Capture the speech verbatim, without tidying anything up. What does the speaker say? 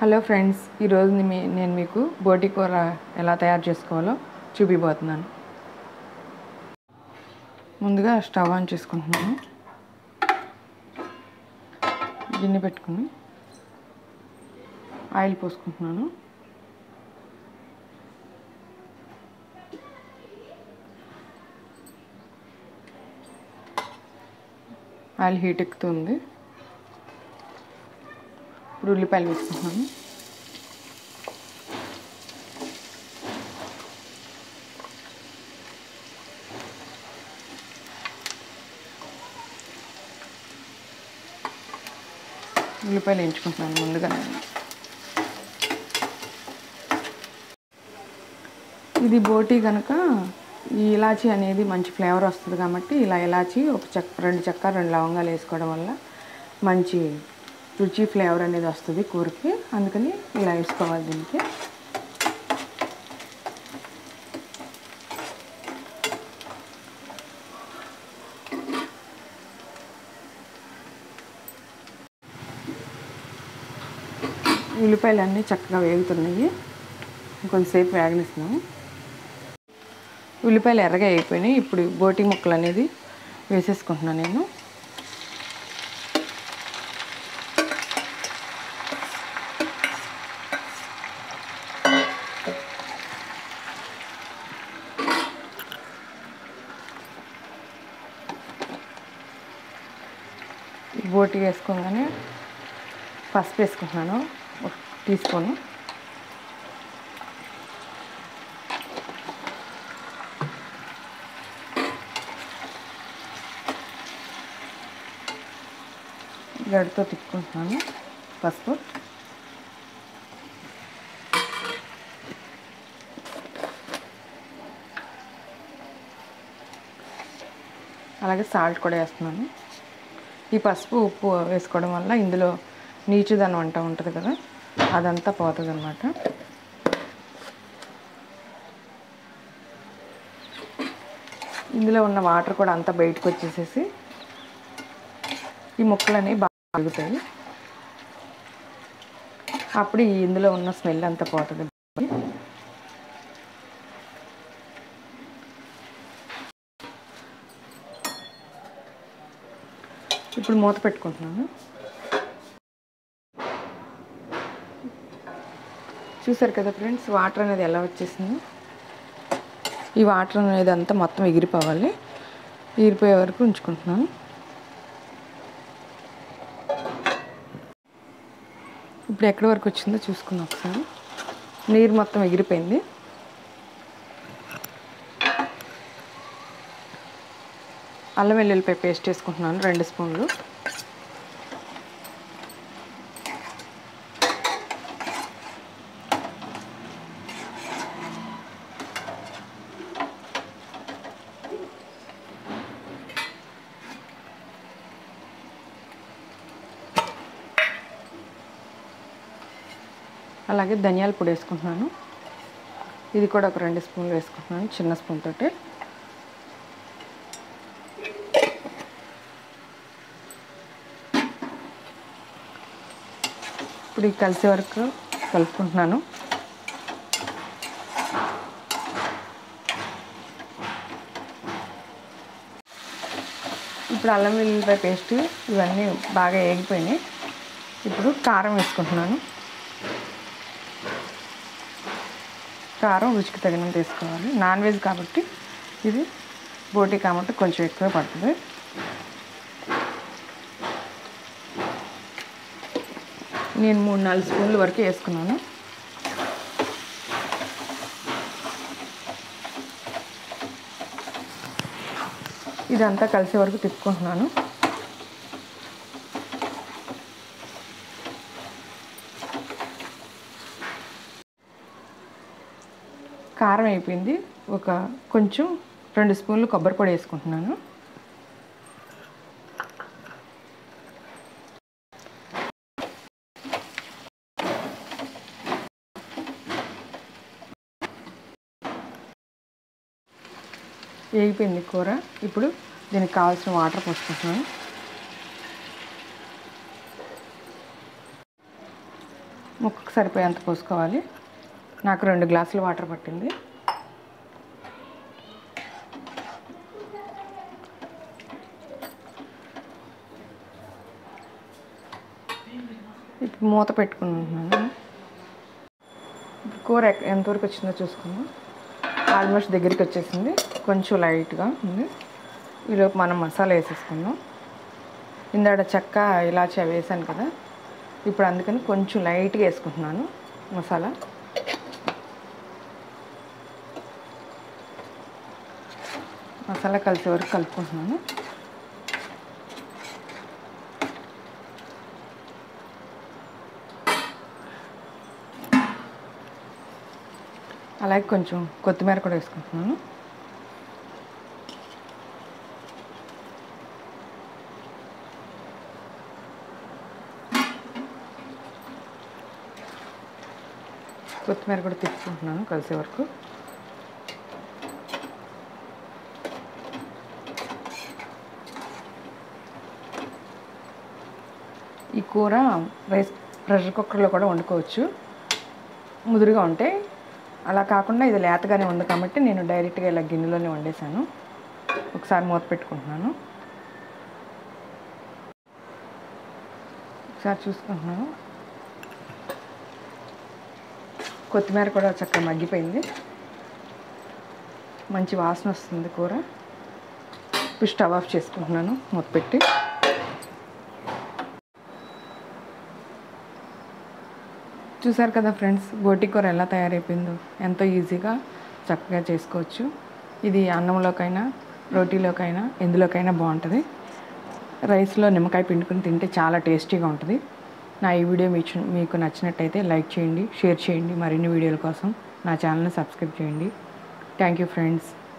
Hello friends, ఈరోజు నేను మీకు బోటి కూర ఎలా తయారు చేసుకోవాలో చూపిపోతున్నాను. ముందుగా స్టవ్ ఆన్ చేసుకుంటున్నాను. గిన్నె పెట్టుకుని ఆయిల్ పోసుకుంటున్నాను. ఆయిల్ హీట్ ఎక్కుతుంది. ఇప్పుడు ఉల్లిపాయలు వేసుకుంటున్నాను. ఉల్లిపాయలు వేయించుకుంటున్నాను ముందుగా. ఇది బోటి కనుక ఈ ఇలాచీ అనేది మంచి ఫ్లేవర్ వస్తుంది కాబట్టి ఇలా ఇలాచీ ఒక చెక్క రెండు చెక్క రెండు లవంగాలు వేసుకోవడం వల్ల మంచి రుచి ఫ్లేవర్ అనేది వస్తుంది కూరకి. అందుకని ఇలా వేసుకోవాలి. దీనికి ఉల్లిపాయలు అన్నీ చక్కగా వేగుతున్నాయి. కొంచెంసేపు వేగనిస్తున్నాము. ఉల్లిపాయలు ఎర్రగా అయిపోయినాయి. ఇప్పుడు బోటి ముక్కలు అనేది వేసేసుకుంటున్నాను నేను. బోటి వేసుకోగానే పసుపు వేసుకుంటున్నాను ఒక టీ స్పూను. గడితో తిప్పుకుంటున్నాను పసుపు. అలాగే సాల్ట్ కూడా వేస్తున్నాను. ఈ పసుపు ఉప్పు వేసుకోవడం వల్ల ఇందులో నీచుదనం అంట ఉంటుంది కదా, అదంతా పోతుంది అన్నమాట. ఇందులో ఉన్న వాటర్ కూడా అంతా బయటకు వచ్చేసేసి ఈ ముక్కలని బాగా మగ్గుతాయి. అప్పుడు ఇందులో ఉన్న స్మెల్ అంతా పోతుంది. ఇప్పుడు మూత పెట్టుకుంటున్నాను. చూసారు కదా ఫ్రెండ్స్, వాటర్ అనేది ఎలా వచ్చేసింది. ఈ వాటర్ అనేది అంతా మొత్తం ఎగిరిపోవాలి. ఎగిరిపోయే వరకు ఉంచుకుంటున్నాను. ఇప్పుడు ఎక్కడి వరకు వచ్చిందో చూసుకున్నాం ఒకసారి. నీరు మొత్తం ఎగిరిపోయింది. అల్లం వెల్లుల్లిపాయ పేస్ట్ వేసుకుంటున్నాను రెండు స్పూన్లు. అలాగే ధనియాల పొడి వేసుకుంటున్నాను. ఇది కూడా ఒక రెండు స్పూన్లు వేసుకుంటున్నాను చిన్న స్పూన్ తోటి. ఇప్పుడు ఇది కలిసే వరకు కలుపుకుంటున్నాను. ఇప్పుడు అల్లం వెల్లుల్లిపాయ పేస్ట్ ఇవన్నీ బాగా వేగిపోయినాయి. ఇప్పుడు కారం వేసుకుంటున్నాను. కారం రుచికి తగినంత వేసుకోవాలి. నాన్ వెజ్ కాబట్టి ఇది బోటి కాబట్టి కొంచెం ఎక్కువ పడుతుంది. నేను మూడు నాలుగు స్పూన్ల వరకు వేసుకున్నాను. ఇదంతా కలిసే వరకు తిప్పుకుంటున్నాను. కారం అయిపోయింది. ఒక కొంచెం రెండు స్పూన్లు కొబ్బరి పొడి వేసుకుంటున్నాను. వేగిపోయింది కూర. ఇప్పుడు దీనికి కావాల్సిన వాటర్ పోసుకుంటున్నాను. ముక్కకు సరిపోయేంత పోసుకోవాలి. నాకు రెండు గ్లాసులు వాటర్ పట్టింది. ఇప్పుడు మూత పెట్టుకుంటున్నాను. కూర ఎంతవరకు వచ్చిందో చూసుకుందాం. ఆల్మోస్ట్ దగ్గరికి వచ్చేసింది, కొంచెం లైట్గా ఉంది. ఈలోపు మనం మసాలా వేసేసుకుందాం. ఇందాక చెక్క ఇలాచి అవి వేసాను కదా, ఇప్పుడు అందుకని కొంచెం లైట్గా వేసుకుంటున్నాను మసాలా. మసాలా కలిసే వరకు కలుపుకుంటున్నాను. అలాగే కొంచెం కొత్తిమీర కూడా వేసుకుంటున్నాను. కొత్తిమీర కూడా తిప్పుకుంటున్నాను కలిసే వరకు. ఈ కూర రైస్ ప్రెషర్ కుక్కర్లో కూడా వండుకోవచ్చు ముదురుగా ఉంటే. అలా కాకుండా ఇది లేతగానే ఉంది కాబట్టి నేను డైరెక్ట్గా ఇలా గిన్నెలోనే వండేసాను. ఒకసారి మూత పెట్టుకుంటున్నాను. ఒకసారి చూసుకుంటున్నాను. కొత్తిమీర కూడా చక్కగా మగ్గిపోయింది, మంచి వాసన వస్తుంది కూర. ఇప్పుడు స్టవ్ ఆఫ్ చేసుకుంటున్నాను మూత పెట్టి. చూసారు కదా ఫ్రెండ్స్, బోటి కూర ఎలా తయారైపోయిందో. ఎంతో ఈజీగా చక్కగా చేసుకోవచ్చు. ఇది అన్నంలోకైనా రోటీలోకైనా ఎందులోకైనా బాగుంటుంది. రైస్లో నిమ్మకాయ పిండుకుని తింటే చాలా టేస్టీగా ఉంటుంది. నా ఈ వీడియో మీకు మీకు నచ్చినట్టయితే లైక్ చేయండి, షేర్ చేయండి. మరిన్ని వీడియోల కోసం నా ఛానల్ని సబ్స్క్రైబ్ చేయండి. Thank you friends.